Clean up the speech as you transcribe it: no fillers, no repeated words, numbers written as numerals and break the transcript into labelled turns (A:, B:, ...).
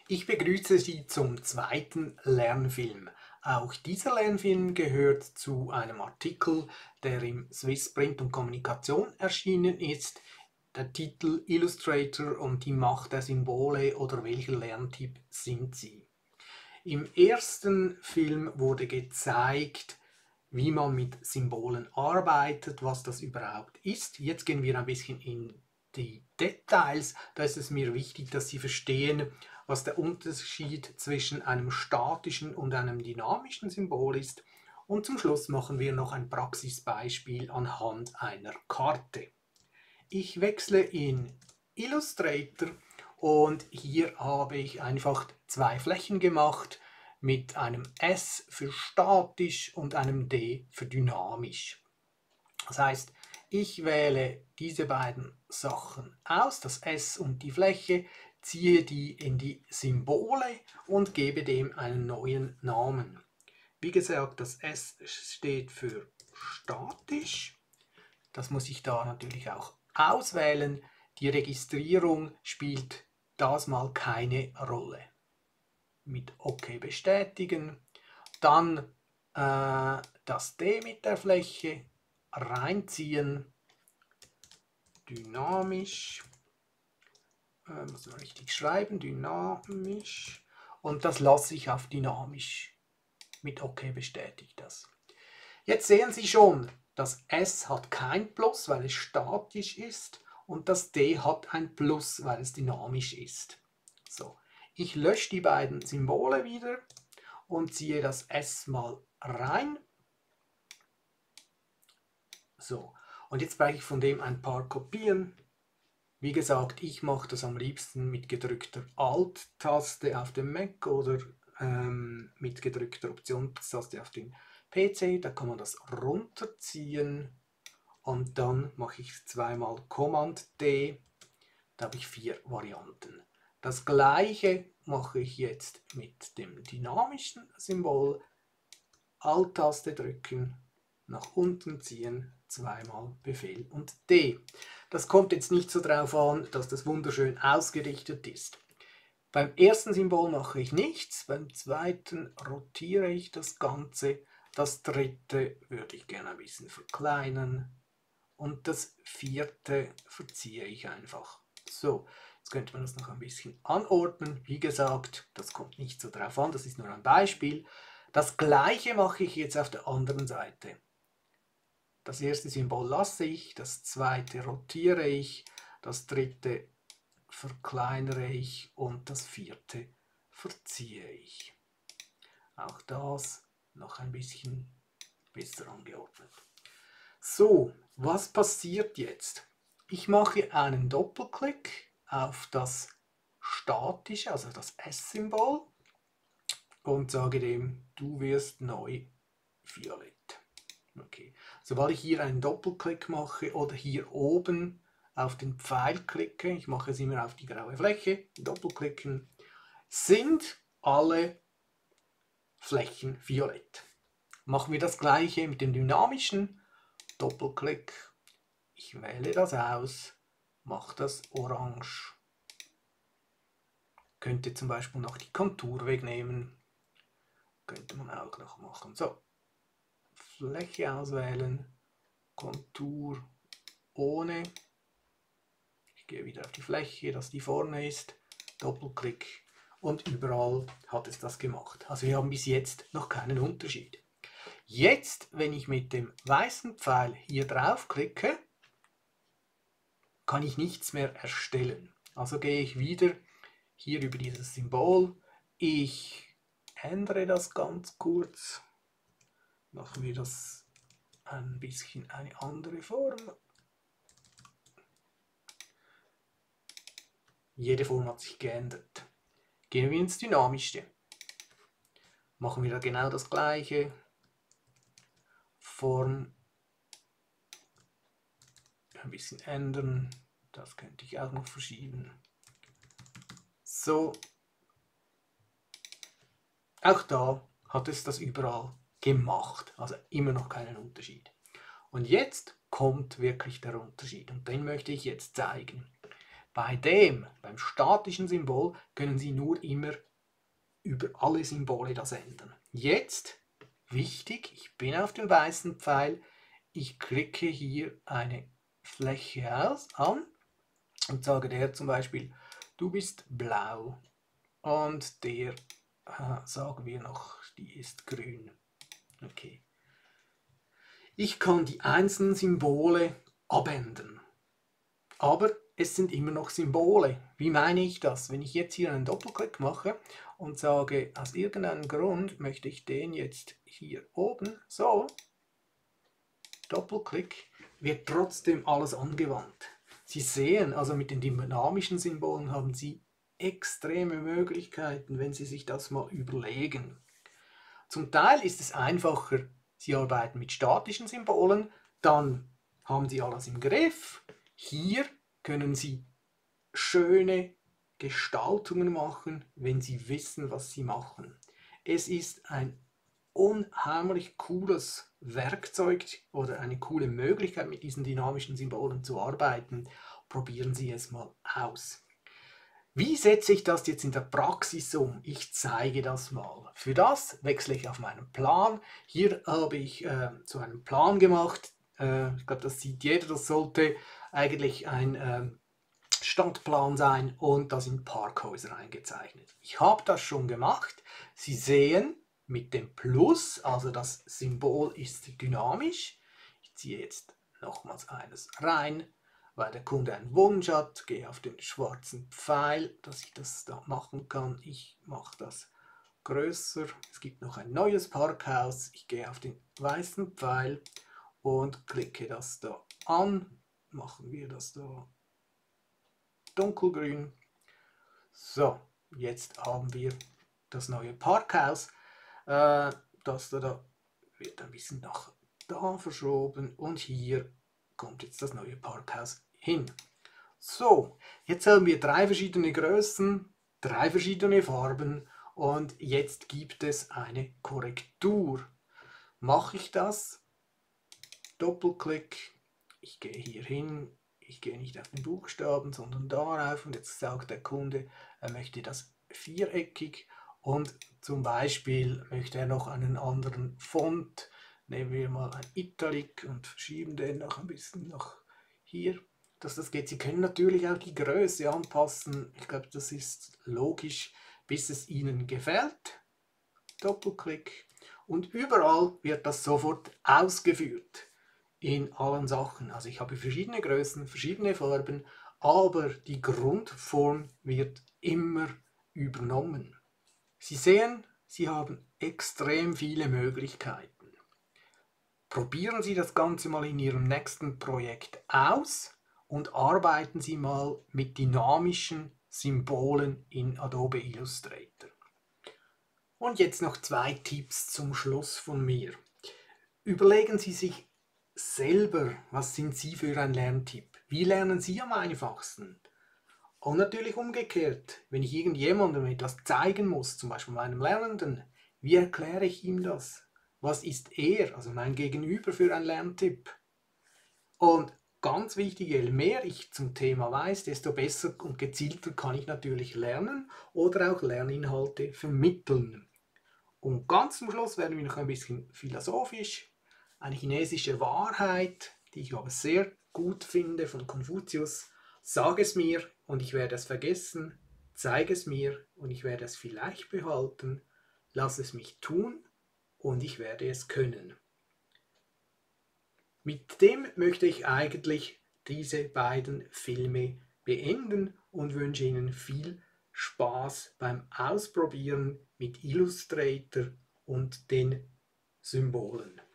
A: Ich begrüße Sie zum zweiten Lernfilm. Auch dieser Lernfilm gehört zu einem Artikel, der im Swiss Print und Kommunikation erschienen ist. Der Titel Illustrator und die Macht der Symbole oder welcher Lerntyp sind Sie? Im ersten Film wurde gezeigt, wie man mit Symbolen arbeitet, was das überhaupt ist. Jetzt gehen wir ein bisschen in die Details. Da ist es mir wichtig, dass Sie verstehen, was der Unterschied zwischen einem statischen und einem dynamischen Symbol ist. Und zum Schluss machen wir noch ein Praxisbeispiel anhand einer Karte. Ich wechsle in Illustrator und hier habe ich einfach zwei Flächen gemacht mit einem S für statisch und einem D für dynamisch. Das heißt, ich wähle diese beiden Sachen aus, das S und die Fläche, ziehe die in die Symbole und gebe dem einen neuen Namen. Wie gesagt, das S steht für statisch. Das muss ich da natürlich auch auswählen. Die Registrierung spielt das mal keine Rolle. Mit OK bestätigen. Dann das D mit der Fläche reinziehen. Dynamisch. Muss man richtig schreiben. Dynamisch. Und das lasse ich auf dynamisch. Mit OK bestätigt das. Jetzt sehen Sie schon, das S hat kein Plus, weil es statisch ist, und das D hat ein Plus, weil es dynamisch ist. So, ich lösche die beiden Symbole wieder und ziehe das S mal rein. So, und jetzt brauche ich von dem ein paar Kopien. Wie gesagt, ich mache das am liebsten mit gedrückter Alt-Taste auf dem Mac oder mit gedrückter Optionstaste auf dem PC. Da kann man das runterziehen und dann mache ich zweimal Command D. Da habe ich 4 Varianten. Das gleiche mache ich jetzt mit dem dynamischen Symbol. Alt-Taste drücken, nach unten ziehen, zweimal Befehl und D. Das kommt jetzt nicht so darauf an, dass das wunderschön ausgerichtet ist. Beim ersten Symbol mache ich nichts, beim zweiten rotiere ich das Ganze, das dritte würde ich gerne ein bisschen verkleinern und das vierte verziehe ich einfach. So, jetzt könnte man das noch ein bisschen anordnen. Wie gesagt, das kommt nicht so drauf an, das ist nur ein Beispiel. Das gleiche mache ich jetzt auf der anderen Seite. Das erste Symbol lasse ich, das zweite rotiere ich, das dritte verkleinere ich und das vierte verziehe ich. Auch das noch ein bisschen besser angeordnet. So, was passiert jetzt? Ich mache einen Doppelklick auf das statische, also das S-Symbol und sage dem, du wirst neu violett. Okay. Sobald ich hier einen Doppelklick mache oder hier oben auf den Pfeil klicke, ich mache es immer auf die graue Fläche, doppelklicken, sind alle Flächen violett. Machen wir das gleiche mit dem dynamischen, Doppelklick, ich wähle das aus, mache das orange. Könnte zum Beispiel noch die Kontur wegnehmen, könnte man auch noch machen. So, Fläche auswählen, Kontur ohne. Ich gehe wieder auf die Fläche, dass die vorne ist, Doppelklick und überall hat es das gemacht. Also wir haben bis jetzt noch keinen Unterschied. Jetzt, wenn ich mit dem weißen Pfeil hier drauf klicke, kann ich nichts mehr erstellen. Also gehe ich wieder hier über dieses Symbol. Ich ändere das ganz kurz. Machen wir das ein bisschen eine andere Form. Jede Form hat sich geändert. Gehen wir ins Dynamische. Machen wir da genau das gleiche. Form ein bisschen ändern. Das könnte ich auch noch verschieben. So. Auch da hat es das überall gemacht. Also immer noch keinen Unterschied. Und jetzt kommt wirklich der Unterschied. Und den möchte ich jetzt zeigen. Beim statischen Symbol können Sie nur immer über alle Symbole das ändern. Jetzt, wichtig, ich bin auf dem weißen Pfeil, ich klicke hier eine Fläche an und sage der zum Beispiel, du bist blau und der, sagen wir noch, die ist grün. Okay. Ich kann die einzelnen Symbole abändern, aber es sind immer noch Symbole. Wie meine ich das? Wenn ich jetzt hier einen Doppelklick mache und sage, aus irgendeinem Grund möchte ich den jetzt hier oben, so, Doppelklick, wird trotzdem alles angewandt. Sie sehen, also mit den dynamischen Symbolen haben Sie extreme Möglichkeiten, wenn Sie sich das mal überlegen. Zum Teil ist es einfacher, Sie arbeiten mit statischen Symbolen, dann haben Sie alles im Griff. Hier können Sie schöne Gestaltungen machen, wenn Sie wissen, was Sie machen. Es ist ein unheimlich cooles Werkzeug oder eine coole Möglichkeit, mit diesen dynamischen Symbolen zu arbeiten. Probieren Sie es mal aus. Wie setze ich das jetzt in der Praxis um? Ich zeige das mal. Für das wechsle ich auf meinen Plan. Hier habe ich so einen Plan gemacht. Ich glaube, das sieht jeder. Das sollte eigentlich ein Stadtplan sein und da sind Parkhäuser eingezeichnet. Ich habe das schon gemacht. Sie sehen mit dem Plus, also das Symbol ist dynamisch. Ich ziehe jetzt nochmals eines rein, weil der Kunde einen Wunsch hat. Gehe auf den schwarzen Pfeil, dass ich das da machen kann. Ich mache das größer. Es gibt noch ein neues Parkhaus. Ich gehe auf den weißen Pfeil und klicke das da an. Machen wir das da dunkelgrün. So, jetzt haben wir das neue Parkhaus. Das da wird ein bisschen nach da verschoben und hier kommt jetzt das neue Parkhaus hin. So, jetzt haben wir 3 verschiedene Größen, 3 verschiedene Farben und jetzt gibt es eine Korrektur. Mache ich das? Doppelklick, ich gehe hier hin, ich gehe nicht auf den Buchstaben, sondern darauf und jetzt sagt der Kunde, er möchte das viereckig und zum Beispiel möchte er noch einen anderen Font. Nehmen wir mal ein Italic und verschieben den noch ein bisschen nach hier, dass das geht. Sie können natürlich auch die Größe anpassen. Ich glaube, das ist logisch, bis es Ihnen gefällt. Doppelklick und überall wird das sofort ausgeführt. In allen Sachen. Also ich habe verschiedene Größen, verschiedene Farben, aber die Grundform wird immer übernommen. Sie sehen, Sie haben extrem viele Möglichkeiten. Probieren Sie das Ganze mal in Ihrem nächsten Projekt aus und arbeiten Sie mal mit dynamischen Symbolen in Adobe Illustrator. Und jetzt noch 2 Tipps zum Schluss von mir. Überlegen Sie sich selber, was sind Sie für ein Lerntipp? Wie lernen Sie am einfachsten? Und natürlich umgekehrt, wenn ich irgendjemandem etwas zeigen muss, zum Beispiel meinem Lernenden, wie erkläre ich ihm das? Was ist er, also mein Gegenüber, für ein Lerntipp? Und ganz wichtig, je mehr ich zum Thema weiß, desto besser und gezielter kann ich natürlich lernen oder auch Lerninhalte vermitteln. Und ganz zum Schluss werden wir noch ein bisschen philosophisch. Eine chinesische Wahrheit, die ich aber sehr gut finde, von Konfuzius. Sag es mir und ich werde es vergessen. Zeig es mir und ich werde es vielleicht behalten. Lass es mich tun und ich werde es können. Mit dem möchte ich eigentlich diese beiden Filme beenden und wünsche Ihnen viel Spaß beim Ausprobieren mit Illustrator und den Symbolen.